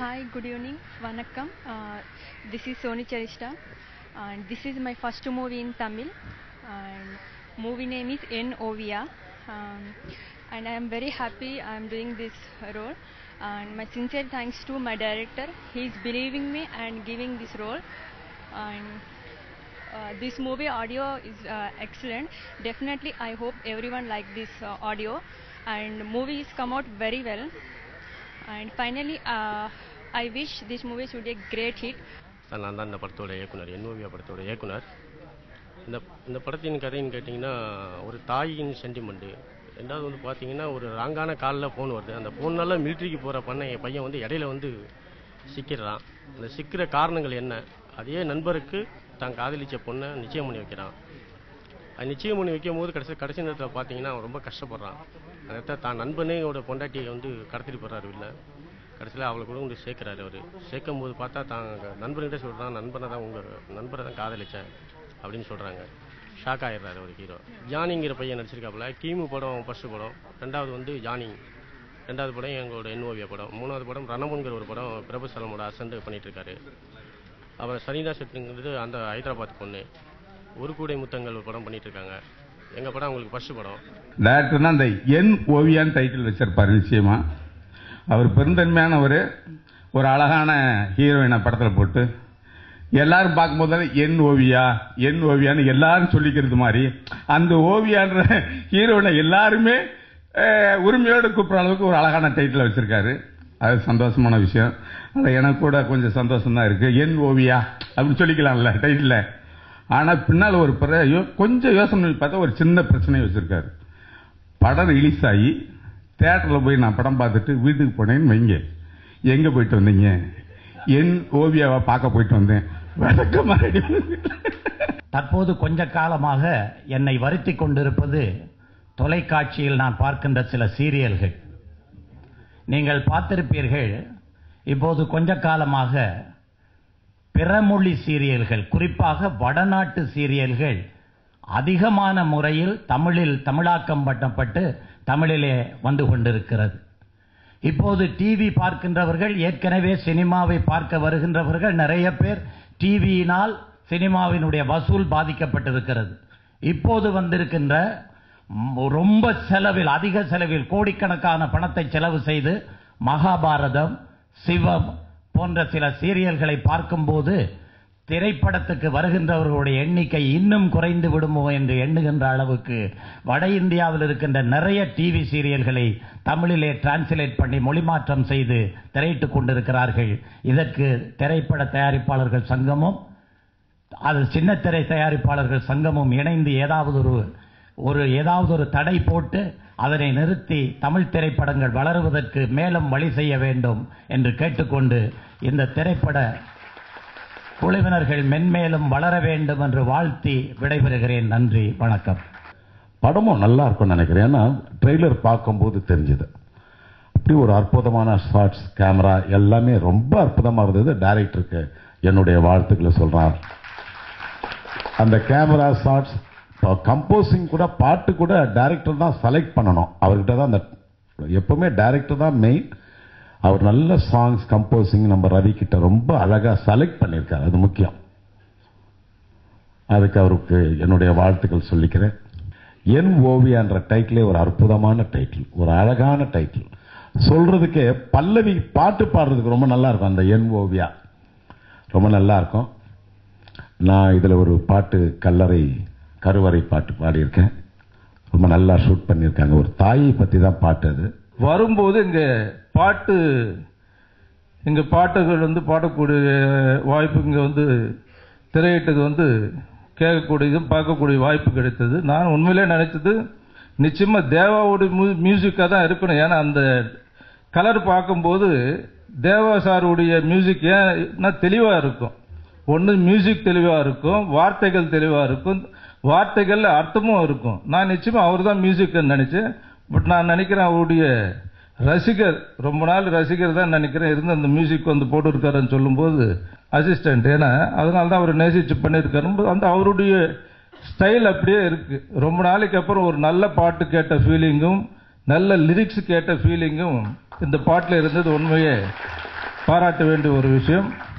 Hi, good evening. Vanakkam. This is Soni Charishta, and this is my first movie in Tamil. And movie name is N Ovia. And I am very happy I am doing this role. And my sincere thanks to my director. He is believing me and giving this role. And this movie audio is excellent. Definitely, I hope everyone like this audio. And movie is come out very well. And finally, I wish this movie should be a great hit. நான் தான் இந்த படத்தோட இயக்குனர், என்ஓவியா படத்தோட இயக்குனர். இந்த படத்தின் கதைன்னு கேட்டிங்கன்னா, ஒரு தாயின் சென்டிமெண்ட்டு. ரெண்டாவது வந்து பார்த்தீங்கன்னா, ஒரு ராங்கான காலில் ஃபோன் வருது. அந்த ஃபோன்னால மிலிட்ரிக்கு போகிற என் பையன் வந்து இடையில வந்து சிக்கிறான். அந்த சிக்கிற காரணங்கள் என்ன? அதே நண்பருக்கு தான் காதலிச்ச பொண்ணை நிச்சயம் பண்ணி வைக்கிறான். அது நிச்சயம் பண்ணி வைக்கும் போது கடைசி நேரத்தில் பார்த்தீங்கன்னா அவன் ரொம்ப கஷ்டப்படுறான். அந்த இடத்துல தான் நண்பனேயோட பொண்டாட்டியை வந்து கடத்திட்டு போகிறாரு இல்லை. கடைசியில் அவளை கூட வந்து சேர்க்குறாரு. அவர் சேர்க்கும் போது பார்த்தா தான் நண்பர்கிட்ட சொல்கிறான், உங்கள் நண்பரை தான் காதலிச்சேன் அப்படின்னு சொல்கிறாங்க. ஷாக் ஆகிடுறாரு ஒரு ஹீரோ. ஜானிங்கிற பையன் நடிச்சிருக்காப்புல. கீமு படம் ஃபர்ஸ்ட் படம், ரெண்டாவது வந்து ஜானி, ரெண்டாவது படம் எங்களோட என்ஓவியா படம், மூணாவது படம் ரணமுங்கிற ஒரு படம் பிரபு சலமோட அசண்ட் பண்ணிகிட்ருக்காரு. அப்புறம் சரிதா செட்டுங்கிறது அந்த ஹைதராபாத் பொண்ணு. ஒரு கூடை முத்தங்கள் ஒரு படம் பண்ணிட்டு இருக்காங்க. எங்க படம் அவங்களுக்கு ஃபர்ஸ்ட் படம். டைரக்டர்னா அந்த என் ஓவியான்னு டைட்டில் வச்சிருப்பாரு. நிச்சயமா அவர் பெருந்தன்மையான ஒரு அழகான ஹீரோயினை படத்தில் போட்டு எல்லாரும் பார்க்கும்போது என் ஓவியான்னு எல்லாரும் சொல்லிக்கிறது மாதிரி அந்த ஓவியான்ற ஹீரோயினை எல்லாருமே உரிமையோடு கூப்பிட்ற அளவுக்கு ஒரு அழகான டைட்டில் வச்சிருக்காரு. அது சந்தோஷமான விஷயம். அது எனக்கு கூட கொஞ்சம் சந்தோஷம் தான் இருக்கு. என் ஓவியா அப்படின்னு சொல்லிக்கலாம்ல டைட்டில். ஆனால் பின்னால் ஒரு கொஞ்சம் யோசனை பார்த்தா ஒரு சின்ன பிரச்சனையை வச்சிருக்காரு. படம் ரிலீஸ் ஆகி தியேட்டரில் போய் நான் படம் பார்த்துட்டு வீட்டுக்கு போனேன்னு வைங்க. எங்கே போயிட்டு வந்தீங்க? என் ஓவியாவை பார்க்க போயிட்டு வந்தேன். தற்போது கொஞ்ச காலமாக என்னை வருத்தி கொண்டிருப்பது தொலைக்காட்சியில் நான் பார்க்கின்ற சில சீரியல்கள். நீங்கள் பார்த்திருப்பீர்கள், இப்போது கொஞ்ச காலமாக பிறமொழி சீரியல்கள், குறிப்பாக வடநாட்டு சீரியல்கள் அதிகமான முறையில் தமிழாக்கம் பண்ணப்பட்டு தமிழிலே வந்து கொண்டிருக்கிறது. இப்போது டிவி பார்க்கின்றவர்கள், ஏற்கனவே சினிமாவை பார்க்க வருகின்றவர்கள் நிறைய பேர் டிவியினால் சினிமாவினுடைய வசூல் பாதிக்கப்பட்டிருக்கிறது. இப்போது வந்திருக்கின்ற ரொம்ப அதிக செலவில் கோடிக்கணக்கான பணத்தை செலவு செய்து மகாபாரதம், சிவம் போன்ற சில சீரியல்களை பார்க்கும்போது திரைப்படத்துக்கு வருகின்றவர்களுடைய எண்ணிக்கை இன்னும் குறைந்து விடுமோ என்று எண்ணுகின்ற அளவுக்கு வட இந்தியாவில் இருக்கின்ற நிறைய டிவி சீரியல்களை தமிழிலே டிரான்ஸ்லேட் பண்ணி மொழிமாற்றம் செய்து திரையிட்டுக் கொண்டிருக்கிறார்கள். இதற்கு திரைப்பட தயாரிப்பாளர்கள் சங்கமும் அது சின்ன திரை தயாரிப்பாளர்கள் சங்கமும் இணைந்து ஏதாவது ஒரு தடை போட்டு அதனை நிறுத்தி தமிழ் திரைப்படங்கள் வளருவதற்கு மேலும் வழி செய்ய வேண்டும் என்று கேட்டுக்கொண்டு இந்த திரைப்பட குழுவினர்கள் மென்மேலும் வளர வேண்டும் என்று வாழ்த்தி விடைபெறுகிறேன். நன்றி, வணக்கம். படமும் நல்லா இருக்கும்னு நினைக்கிறேன். ஏன்னா ட்ரெய்லர் பார்க்கும்போது தெரிஞ்சது. அப்படி ஒரு அற்புதமான ஷாட்ஸ், கேமரா எல்லாமே ரொம்ப அற்புதமாக இருந்தது. டைரக்டருக்கு என்னுடைய வாழ்த்துக்களை சொல்றார். அந்த கேமரா ஷாட்ஸ், கம்போசிங் கூட, பாட்டு கூட டைரக்டர் தான் செலக்ட் பண்ணணும். அவர்கிட்ட தான் எப்பவுமே டைரக்டர் தான் மெயின். அவர் நல்ல சாங்ஸ் கம்போசிங் நம்ம ரவி கிட்ட ரொம்ப அழகா செலக்ட் பண்ணியிருக்காரு. அது முக்கியம். அதுக்கு அவருக்கு என்னுடைய வாழ்த்துக்கள் சொல்லிக்கிறேன். என் ஓவியான்ற டைட்டிலே ஒரு அற்புதமான டைட்டில், ஒரு அழகான டைட்டில். சொல்றதுக்கு பல்லவி பாட்டு பாடுறதுக்கு ரொம்ப நல்லா இருக்கும். அந்த என் ஓவியா ரொம்ப நல்லா இருக்கும். நான் இதுல ஒரு பாட்டு கருவறை பாட்டு பாடியிருக்கேன். ரொம்ப நல்லா ஷூட் பண்ணியிருக்காங்க. ஒரு தாயை பத்தி தான் பாட்டு. அது வரும்போது இங்க பாட்டுகள் வந்து பாடக்கூடிய வாய்ப்பு இங்க வந்து திரையிட்டது வந்து கேட்கக்கூடியதும் பார்க்கக்கூடிய வாய்ப்பு கிடைத்தது. நான் உண்மையிலே நினைச்சது நிச்சயமா தேவாவோட மியூசிக்காக தான் இருக்கணும். ஏன்னா அந்த கலர் பார்க்கும்போது தேவா சாருடைய மியூசிக் ஏன்னா தெளிவா இருக்கும். ஒன்று மியூசிக் தெளிவா இருக்கும், வார்த்தைகள் தெளிவா இருக்கும், வார்த்தைகள்ல அர்த்தமும் இருக்கும். நான் நிச்சயமா அவர் தான் மியூசிக் நினைச்சேன். பட் நான் நினைக்கிறேன் அவருடைய ரசிகர், ரொம்ப நாள் ரசிகர் தான் நினைக்கிறேன் இருந்து அந்த மியூசிக் வந்து போட்டுருக்காருன்னு சொல்லும்போது அசிஸ்டன்ட், ஏன்னா அதனால தான் அவர் நேசிச்சு பண்ணியிருக்காரு. அந்த அவருடைய ஸ்டைல் அப்படியே இருக்கு. ரொம்ப நாளைக்கு அப்புறம் ஒரு நல்ல பாட்டு கேட்ட ஃபீலிங்கும் நல்ல லிரிக்ஸ் கேட்ட ஃபீலிங்கும் இந்த பாட்டில் இருந்தது. உண்மையே பாராட்ட வேண்டிய ஒரு விஷயம்.